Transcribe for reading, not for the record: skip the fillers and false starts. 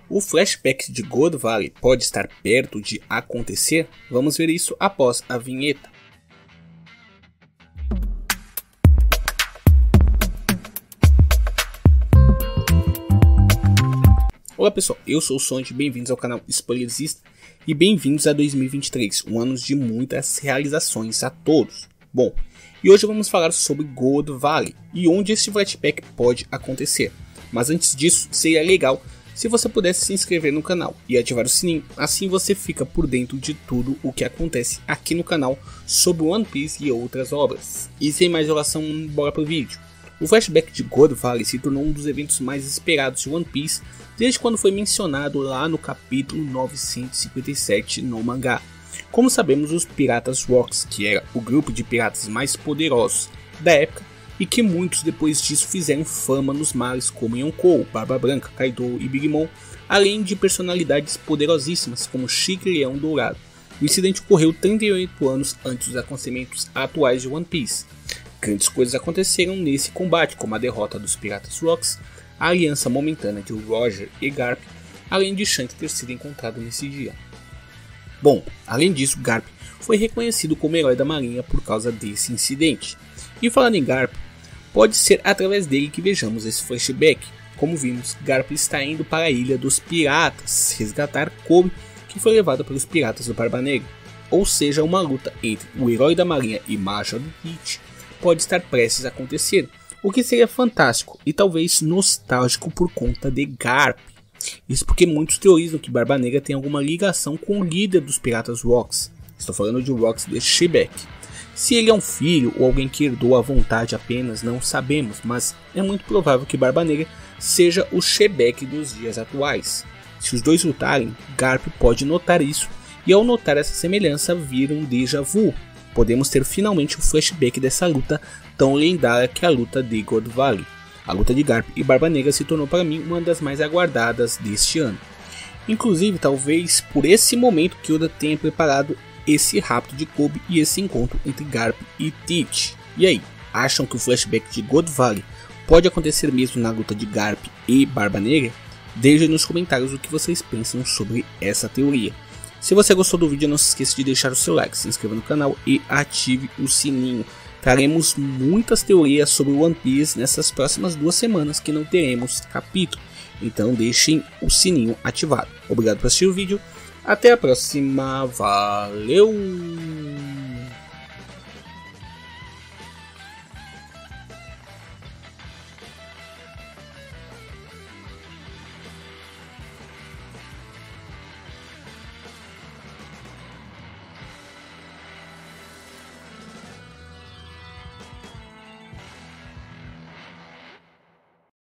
O flashback de Gold Valley pode estar perto de acontecer? Vamos ver isso após a vinheta. Olá pessoal, eu sou o Sonde, bem-vindos ao canal Spoilerzista e bem-vindos a 2023, um ano de muitas realizações a todos. Bom, e hoje vamos falar sobre Gold Valley e onde esse flashback pode acontecer. Mas antes disso, seria legal se você pudesse se inscrever no canal e ativar o sininho, assim você fica por dentro de tudo o que acontece aqui no canal sobre One Piece e outras obras. E sem mais enrolação, bora pro vídeo. O flashback de Gold Valley se tornou um dos eventos mais esperados de One Piece desde quando foi mencionado lá no capítulo 957 no mangá. Como sabemos, os Piratas Rocks, que era o grupo de piratas mais poderosos da época e que muitos depois disso fizeram fama nos mares como Yonkou, Barba Branca, Kaido e Big Mom, além de personalidades poderosíssimas como Chique e Leão Dourado. O incidente ocorreu 38 anos antes dos acontecimentos atuais de One Piece. Grandes coisas aconteceram nesse combate, como a derrota dos Piratas Rocks, a aliança momentânea de Roger e Garp, além de Shanks ter sido encontrado nesse dia. Bom, além disso, Garp foi reconhecido como herói da marinha por causa desse incidente. E falando em Garp, pode ser através dele que vejamos esse flashback. Como vimos, Garp está indo para a Ilha dos Piratas resgatar Kobe, que foi levado pelos Piratas do Barba Negra. Ou seja, uma luta entre o herói da marinha e Marshall Teach pode estar prestes a acontecer, o que seria fantástico e talvez nostálgico por conta de Garp. Isso porque muitos teorizam que Barba Negra tem alguma ligação com o líder dos Piratas Rocks. Estou falando de Rocks de Shebeck. Se ele é um filho ou alguém que herdou a vontade apenas, não sabemos, mas é muito provável que Barba Negra seja o Shebeck dos dias atuais. Se os dois lutarem, Garp pode notar isso e ao notar essa semelhança vir um déjà vu. Podemos ter finalmente o flashback dessa luta tão lendária que é a luta de Gold Valley. A luta de Garp e Barba Negra se tornou para mim uma das mais aguardadas deste ano. Inclusive, talvez por esse momento que Oda tenha preparado esse rapto de Kobe e esse encontro entre Garp e Teach. E aí, acham que o flashback de Gold Valley pode acontecer mesmo na luta de Garp e Barba Negra? Deixem nos comentários o que vocês pensam sobre essa teoria. Se você gostou do vídeo, não se esqueça de deixar o seu like, se inscreva no canal e ative o sininho. Traremos muitas teorias sobre One Piece nessas próximas 2 semanas que não teremos capítulo. Então deixem o sininho ativado. Obrigado por assistir o vídeo. Até a próxima. Valeu!